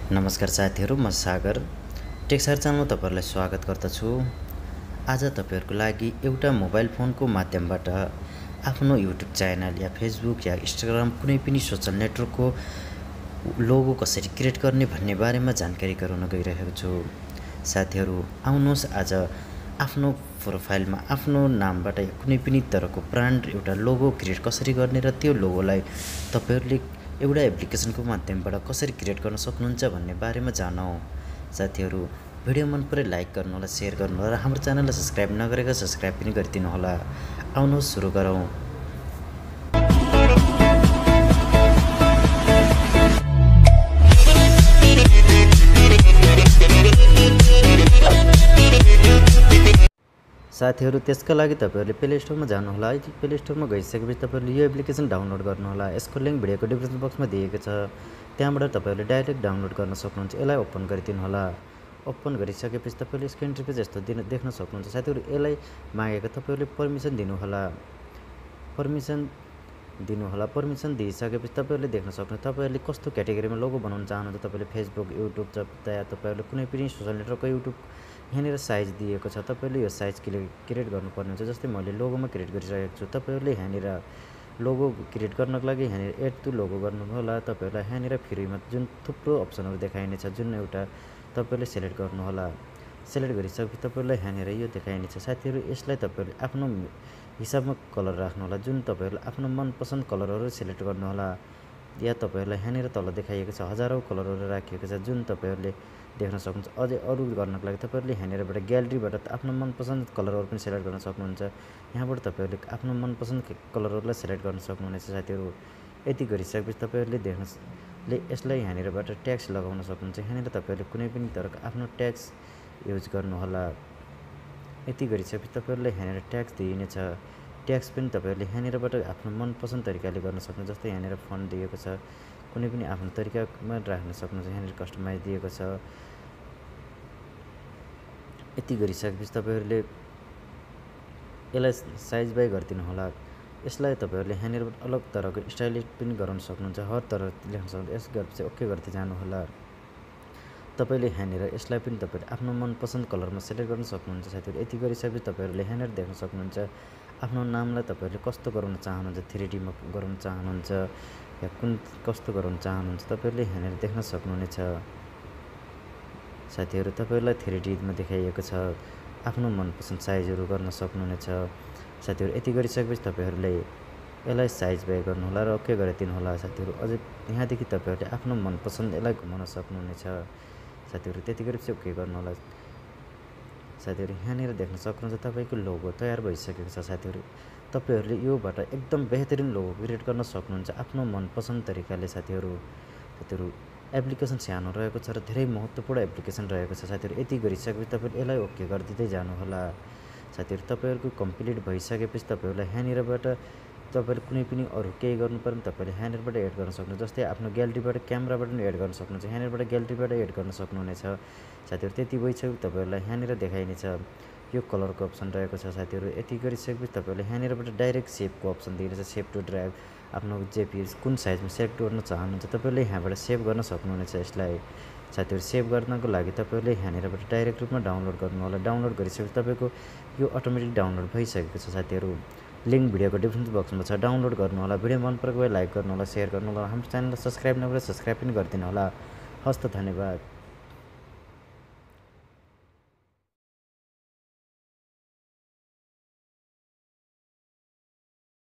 नमस्कार साथीहरू, म सागर टेक्सार च्यानलमा तपाईहरुलाई स्वागत गर्दछु। आज तपाईहरुको लागि एउटा मोबाइल फोनको माध्यमबाट आफ्नो युट्युब च्यानल या फेसबुक या इन्स्टाग्राम कुनै पनि सोशल नेटवर्कको लोगो कसरी क्रिएट गर्ने भन्ने बारेमा जानकारी गराउन गइरहेको छु। साथीहरू, आउनुहोस् आज आफ्नो प्रोफाइलमा आफ्नो नामबाट कुनै पनि तरहको ब्रान्ड एउटा लोगो क्रिएट कसरी गर्ने र त्यो लोगोलाई तपाईहरुले एउटा एप्लिकेसनको माध्यमबाट कसरी क्रिएट गर्न सक्नुहुन्छ भन्ने बारेमा जानौँ। साथीहरू, भिडियो मन परे लाइक गर्नु होला, शेयर गर्नु होला र हाम्रो च्यानललाई सब्स्क्राइब नगरेको सब्स्क्राइब पनि गरिदिनु होला। आउनुहोस् सुरु गरौँ। साथीहरू, त्यसका लागि तपाईहरुले प्ले स्टोरमा जानु होला। प्ले स्टोरमा गइसकेपछि तपाईहरुले यो एप्लिकेसन डाउनलोड गर्नु होला। यसको लिंक भिडियोको डिस्क्रिप्सन बक्समा दिएको छ। त्यहाँबाट तपाईहरुले डाइरेक्ट डाउनलोड गर्न सक्नुहुन्छ। यसलाई ओपन गरिदिनु होला। ओपन गरिसकेपछि तपाईहरुले यसको इन्टरफेस यस्तो देख्न सक्नुहुन्छ। साथीहरू, यसलाई मागेको तपाईहरुले पर्मिसन दिनु होला। पर्मिसन दिइसकेपछि तपाईहरुले देख्न सक्नुहुन्छ तपाईहरुले कस्तो क्याटेगोरीमा लोगो बनाउन चाहनुहुन्छ। तपाईले फेसबुक, युट्युब या तपाईहरुले कुनै पनि सोशल नेटवर्कको युट्युब यहाँनिर साइज दिएको छ। तपाईले यो साइज क्रिएट गर्नुपर्ने हुन्छ। जस्तै मैले लोगोमा क्रिएट गरिरहेको छु। तपाईहरुले यहाँनिर लोगो क्रिएट गर्नको लागि यहाँनिर एड टु लोगो गर्नु होला। तपाईहरुलाई यहाँनिर फ्रीमा जुन थुप्रो अप्सनहरु देखाइनेछ, जुन एउटा तपाईले सिलेक्ट गर्नु होला। सिलेक्ट गरिसकेपछि तपाईहरुलाई यहाँनिर यो देखाइनेछ। साथीहरु, यसलाई तपाईहरुले आफ्नो हिसाबमा कलर राख्नु होला। जुन तपाईहरुले आफ्नो मनपसन्द कलरहरु सिलेक्ट गर्नु होला। या तपाईहरुलाई यहाँनिर तल देखाइएको छ हजारौं कलरहरु राखिएको छ, जुन तपाईहरुले देख्न सक्नुहुन्छ। अझै अरु गर्नको लागि तपाईहरुले यहाँनिरबाट ग्यालरीबाट आफ्नो मनपसन्द कलरहरु पनि सिलेक्ट गर्न सक्नुहुन्छ। यहाँबाट तपाईहरुले आफ्नो मनपसन्द कलरहरुलाई सिलेक्ट गर्न सक्नुहुनेछ। साथीहरु, यति गरिसकेपछि तपाईहरुले यसलाई यहाँनिरबाट ट्याग्स लगाउन सक्नुहुन्छ। यहाँनिर तपाईहरुले कुनै पनि तरहको आफ्नो ट्याग्स युज गर्नु होला। यति गरिसकेपछि तपाईहरुले यहाँनिर ट्याग्स दिइनेछ। ट्याग्स पनि तपाईहरुले यहाँनिरबाट आफ्नो मनपसन्द तरिकाले गर्न सक्नुहुन्छ। जस्तै यहाँनिर फन्ट दिएको छ, कुनै पनि आफ्नो तरिकामा राख्न सक्नुहुन्छ। यहाँनिर कस्टमाइज दिएको छ। यति गरिसकेपछि तपाईहरुले यसलाई साइज बाइ गरिदिनु होला। यसलाई तपाईहरुले यहाँनिरबाट अलग तरहको स्टाइलिश पनि गराउन सक्नुहुन्छ। हर तरह लेख्न सक्नुहुन्छ। यस गरेपछि ओके गर्दै जानु होला। तपाईले यहाँनिर यसलाई पनि तपाईले आफ्नो मनपसन्द कलरमा सिलेक्ट गर्न सक्नुहुन्छ। साथीहरु, यति गरिसकेपछि तपाईहरुले यहाँनिर देख्न सक्नुहुन्छ आफ्नो नामलाई तपाईहरुले कस्तो गराउन चाहनुहुन्छ। 3D मा गराउन चाहनुहुन्छ या कस्तो गराउन चाहनुहुन्छ तपाईहरुले यहाँनिर देख्न सक्नुहुनेछ। साथीहरु, तपाईहरुलाई 3D मा देखाइएको छ। आफ्नो मनपसन्द साइजहरु गर्न सक्नुहुनेछ। साथीहरु, यति गरिसकेपछि तपाईहरुले यसलाई साइज बाइ गर्नु होला र ओके गरिदिनु होला। साथीहरु, अझै यहाँदेखि तपाईहरुले आफ्नो मनपसन्द यसलाई घुमाउन सक्नुहुनेछ। साथीहरु, त्यति गरेपछि ओके गर्नु होला। साथीहरु, यहाँनिर देख्न सक्नुहुन्छ तपाईको लोगो तयार भइसकेको छ। साथीहरु, तपाईहरुले योबाट एकदम बेहतरिन लोगो क्रिएट गर्न सक्नुहुन्छ आफ्नो मनपसन्द तरिकाले। साथीहरु, एप्लिकेसन सानो रहेको छ र धेरै महत्त्वपूर्ण एप्लिकेसन रहेको छ। साथीहरु, यति गरिसकेपछि तपाईले यसलाई ओके गरिदिँदै जानु होला। साथीहरु, तपाईहरुको कम्प्लिट भइसकेपछि तपाईहरुलाई यहाँनिरबाट तपाईले कुनै पनि अरु केही गर्नु पर्यो भने तपाईले यहाँनिरबाट एड गर्न सक्नुहुन्छ। जस्तै आफ्नो ग्यालरीबाट क्यामेराबाट पनि एड गर्न सक्नुहुन्छ। यहाँनिरबाट ग्यालरीबाट एड गर्न सक्नुहुनेछ। साथीहरु, त्यति भइसकेपछि तपाईहरुलाई यहाँनिर देखाइनेछ यो कलरको अप्सन रहेको छ। साथीहरु, यति गरिसकेपछि तपाईले यहाँनिरबाट डाइरेक्ट सेभको अप्सन दिइनेछ। सेभ टु ड्राइभ आफ्नो जेपीजी कुन साइजमा सेभ गर्न चाहनुहुन्छ तपाईले यहाँबाट सेभ गर्न सक्नुहुनेछ यसलाई। साथीहरु, सेभ गर्नको लागि तपाईले यहाँनिरबाट डाइरेक्ट रूपमा डाउनलोड गर्नु होला। डाउनलोड गरिसकेपछि तपाईको यो अटोमेटिक डाउनलोड भइसकेको छ। साथीहरु, लिंक भिडियोको डिस्क्रिप्सन बक्समा छ, डाउनलोड गर्नु होला। भिडियो मन परेको भए लाइक गर्नु होला, शेयर गर्नु होला। हाम्रो च्यानललाई सब्स्क्राइब नगरेर सब्स्क्राइब पनि गरिदिनु होला। हस्त, धन्यवाद।